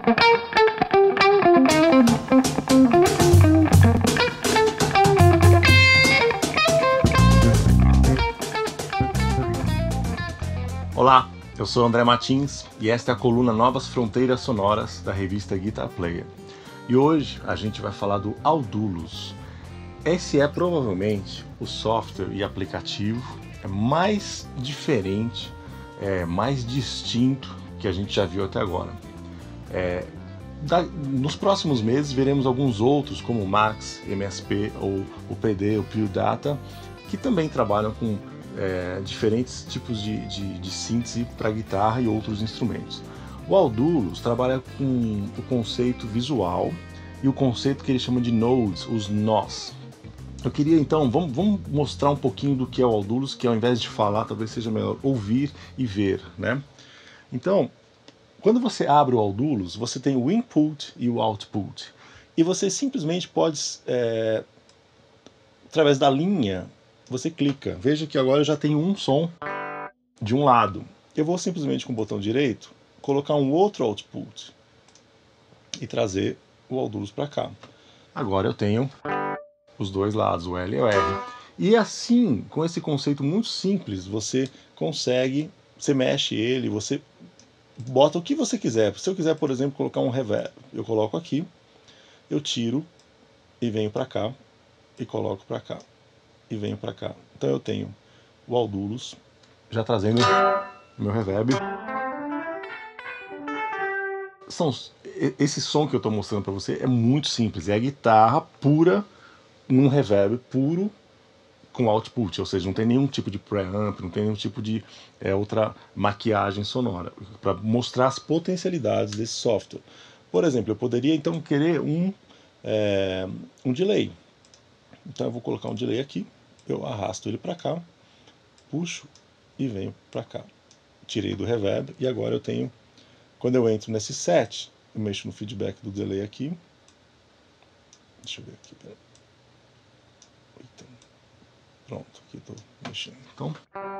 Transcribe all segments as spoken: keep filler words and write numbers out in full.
Olá, eu sou André Martins e esta é a coluna Novas Fronteiras Sonoras da revista Guitar Player. E hoje a gente vai falar do Audulus. Esse é provavelmente o software e aplicativo mais diferente, é, mais distinto que a gente já viu até agora. É, da, nos próximos meses veremos alguns outros, como o Max, M S P ou o P D, o Pure Data, que também trabalham com É, diferentes tipos de, de, de síntese para guitarra e outros instrumentos. O Audulus trabalha com o conceito visual e o conceito que ele chama de nodes, os nós. Eu queria então, vamos, vamos mostrar um pouquinho do que é o Audulus, que ao invés de falar, talvez seja melhor ouvir e ver, né? Então, quando você abre o Audulus, você tem o input e o output. E você simplesmente pode, é, através da linha, você clica. Veja que agora eu já tenho um som de um lado. Eu vou simplesmente com o botão direito colocar um outro output e trazer o Audulus para cá. Agora eu tenho os dois lados, o L e o R. E assim, com esse conceito muito simples, você consegue, você mexe ele, você bota o que você quiser. Se eu quiser, por exemplo, colocar um reverb, eu coloco aqui, eu tiro e venho para cá e coloco para cá. E venho para cá. Então eu tenho o Audulus já trazendo o meu reverb. São, esse som que eu estou mostrando para você é muito simples. É a guitarra pura num reverb puro com output, ou seja, não tem nenhum tipo de preamp, não tem nenhum tipo de é, outra maquiagem sonora, para mostrar as potencialidades desse software. Por exemplo, eu poderia então querer um, é, um delay. Então eu vou colocar um delay aqui. Eu arrasto ele para cá, puxo e venho para cá. Tirei do reverb e agora eu tenho, quando eu entro nesse set, eu mexo no feedback do delay aqui. Deixa eu ver aqui, peraí. Pronto, aqui estou mexendo. Então,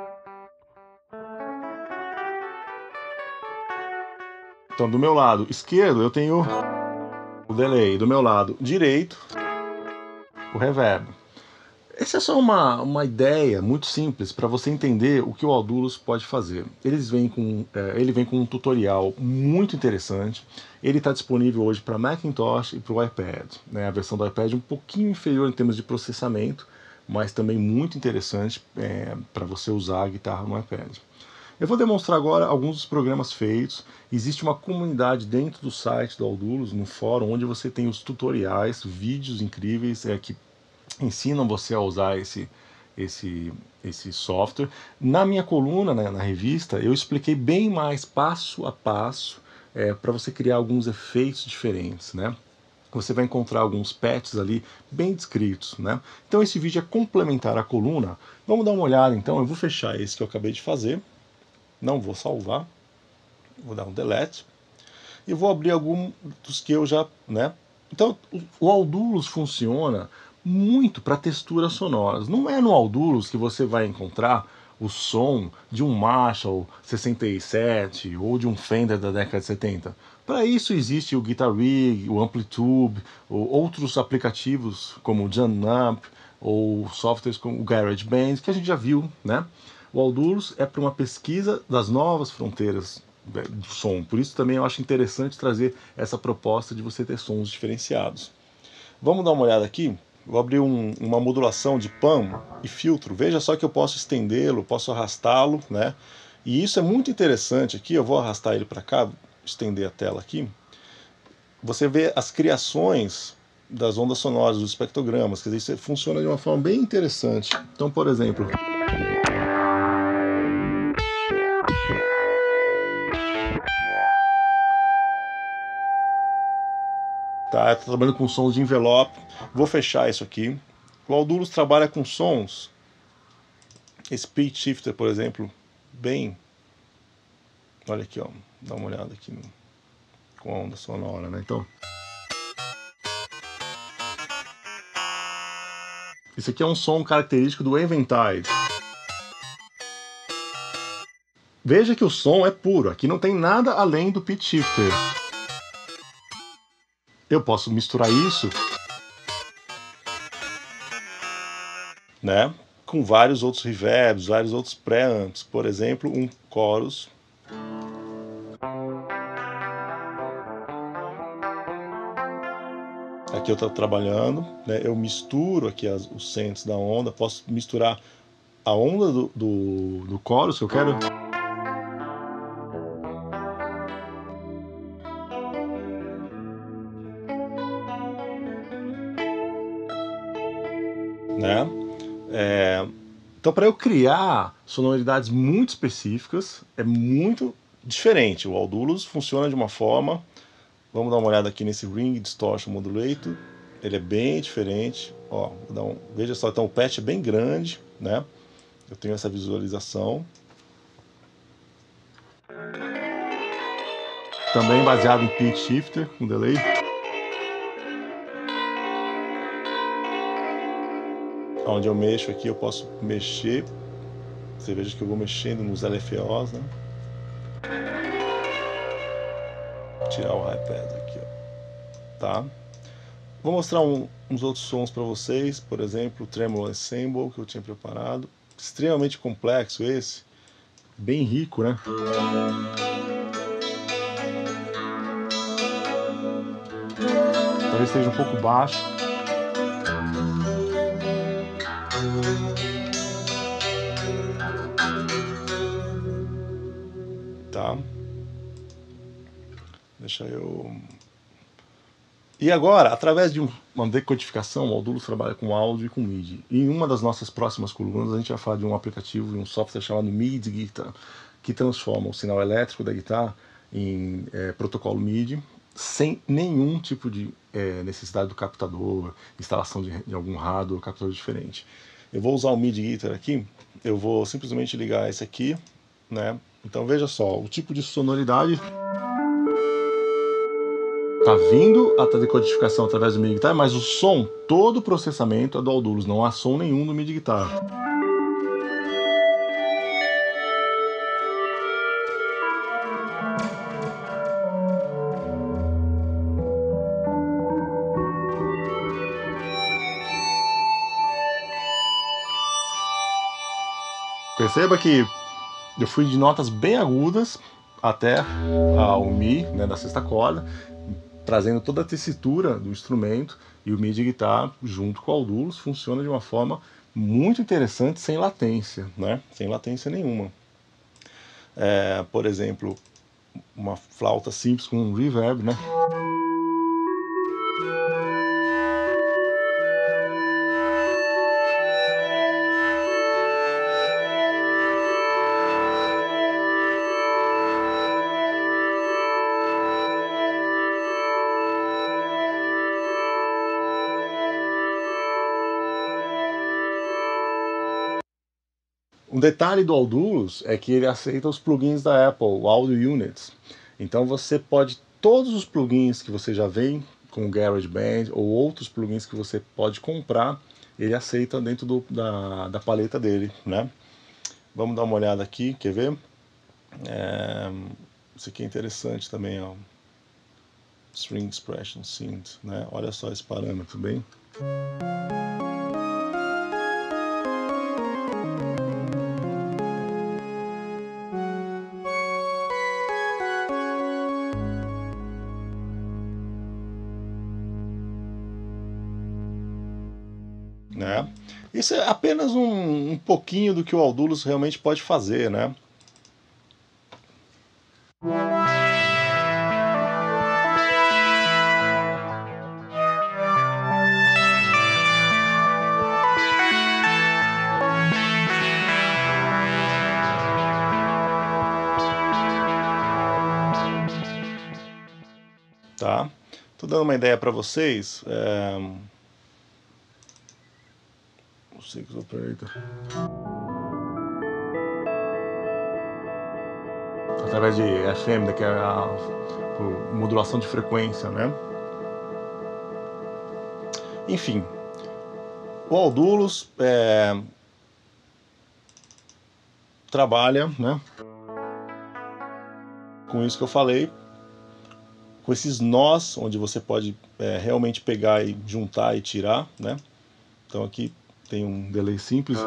então, do meu lado esquerdo eu tenho o delay, do meu lado direito o reverb. Essa é só uma, uma ideia muito simples para você entender o que o Audulus pode fazer. Eles vêm com, é, ele vem com um tutorial muito interessante. Ele está disponível hoje para Macintosh e para o iPad. Né? A versão do iPad é um pouquinho inferior em termos de processamento, mas também muito interessante é, para você usar a guitarra no iPad. Eu vou demonstrar agora alguns dos programas feitos. Existe uma comunidade dentro do site do Audulus, no fórum, onde você tem os tutoriais, vídeos incríveis é, que ensinam você a usar esse, esse, esse software. Na minha coluna, né, na revista, eu expliquei bem mais passo a passo é, para você criar alguns efeitos diferentes, né? Você vai encontrar alguns patches ali bem descritos, né? Então esse vídeo é complementar à coluna. Vamos dar uma olhada então. Eu vou fechar esse que eu acabei de fazer. Não vou salvar. Vou dar um delete. E vou abrir algum dos que eu já, né? Então o Audulus funciona muito para texturas sonoras. Não é no Audulus que você vai encontrar o som de um Marshall sessenta e sete ou de um Fender da década de setenta. Para isso existe o Guitar Rig, o Amplitube, ou outros aplicativos como o Janamp ou softwares como o GarageBand, que a gente já viu, né? O Audulus é para uma pesquisa das novas fronteiras do som. Por isso também eu acho interessante trazer essa proposta de você ter sons diferenciados. Vamos dar uma olhada aqui. Vou abrir um, uma modulação de pan e filtro. Veja só que eu posso estendê-lo, posso arrastá-lo, né? E isso é muito interessante aqui. Eu vou arrastar ele para cá, estender a tela aqui. Você vê as criações das ondas sonoras, dos espectrogramas. Quer dizer, isso funciona de uma forma bem interessante. Então, por exemplo, tá, eu tô trabalhando com sons de envelope. Vou fechar isso aqui. O Audulus trabalha com sons. Esse pitch shifter, por exemplo, bem... Olha aqui, ó. Dá uma olhada aqui no... com a onda sonora, né? Então... Isso aqui é um som característico do Eventide. Veja que o som é puro. Aqui não tem nada além do pitch shifter. eu posso misturar isso, né, com vários outros reverbs, vários outros pré-amps. Por exemplo, um chorus. Aqui eu estou trabalhando, né, eu misturo aqui as, os centros da onda, posso misturar a onda do, do, do chorus que eu quero. Né? É, então, para eu criar sonoridades muito específicas, é muito diferente. O Audulus funciona de uma forma. Vamos dar uma olhada aqui nesse Ring Distortion Modulator. Ele é bem diferente. Ó, vou dar um, veja só, então o patch é bem grande, né? Eu tenho essa visualização. Também baseado em pitch shifter com delay. Onde eu mexo aqui, eu posso mexer. Você veja que eu vou mexendo nos L F Os, né? Vou tirar o high pass aqui, ó. Tá? Vou mostrar um, uns outros sons para vocês. Por exemplo, o Tremolo Ensemble que eu tinha preparado. Extremamente complexo esse. Bem rico, né? Talvez esteja um pouco baixo. Tá? Deixa eu... E agora, através de uma decodificação, o Audulus trabalha com áudio e com M I D I. E em uma das nossas próximas colunas, a gente vai falar de um aplicativo e um software chamado M I D I Guitar, que transforma o sinal elétrico da guitarra em é, protocolo M I D I, sem nenhum tipo de é, necessidade do captador, instalação de, de algum hardware ou captador diferente. Eu vou usar o M I D I Guitar aqui, eu vou simplesmente ligar esse aqui, né? Então veja só, o tipo de sonoridade tá vindo a decodificação através do M I D I Guitar, mas o som, todo o processamento é do Audulus, não há som nenhum do M I D I Guitar. Perceba que eu fui de notas bem agudas até ao Mi, né, da sexta corda, trazendo toda a tessitura do instrumento, e o M I D I Guitar, junto com o Audulus, funciona de uma forma muito interessante, sem latência, né? Sem latência nenhuma. É, por exemplo, uma flauta simples com um reverb, né? Um detalhe do Audulus é que ele aceita os plugins da Apple, o Audio Units. Então você pode, todos os plugins que você já vem com o GarageBand ou outros plugins que você pode comprar, ele aceita dentro do, da, da paleta dele, né? Vamos dar uma olhada aqui, quer ver? É, isso aqui é interessante também, ó. String Expression Synth, né? Olha só esse parâmetro, bem... Né? Isso é apenas um, um pouquinho do que o Audulus realmente pode fazer, né? Tá? Tô dando uma ideia para vocês. É... O Six Operator. Através de F M, que é a, a modulação de frequência, né? Enfim, o Audulus é, trabalha, né, com isso que eu falei, com esses nós, onde você pode é, realmente pegar e juntar e tirar, né? Então aqui tem um delay simples.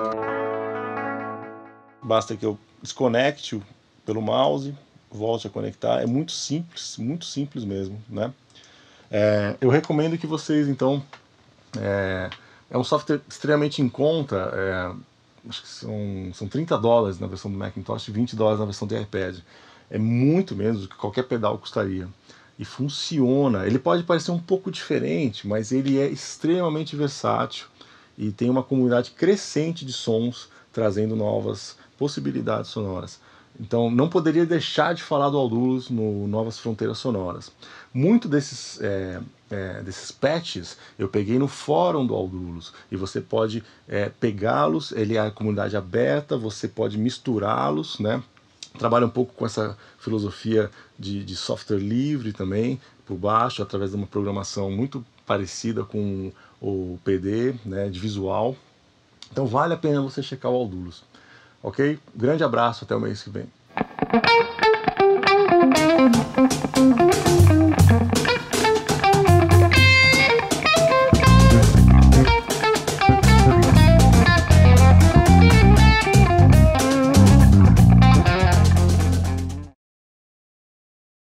Basta que eu desconecte pelo mouse, volte a conectar. É muito simples, muito simples mesmo, né? É, eu recomendo que vocês, então... É, é um software extremamente em conta, é, acho que são, são trinta dólares na versão do Macintosh e vinte dólares na versão do iPad. É muito menos do que qualquer pedal custaria. E funciona. Ele pode parecer um pouco diferente, mas ele é extremamente versátil e tem uma comunidade crescente de sons, trazendo novas possibilidades sonoras. Então não poderia deixar de falar do Audulus no Novas Fronteiras Sonoras. Muito desses, é, é, desses patches eu peguei no fórum do Audulus, e você pode é, pegá-los, ele é a comunidade aberta, você pode misturá-los, né? Trabalha um pouco com essa filosofia de, de software livre também, por baixo, através de uma programação muito parecida com o P D, né, de visual. Então vale a pena você checar o Audulus. Ok? Grande abraço, até o mês que vem.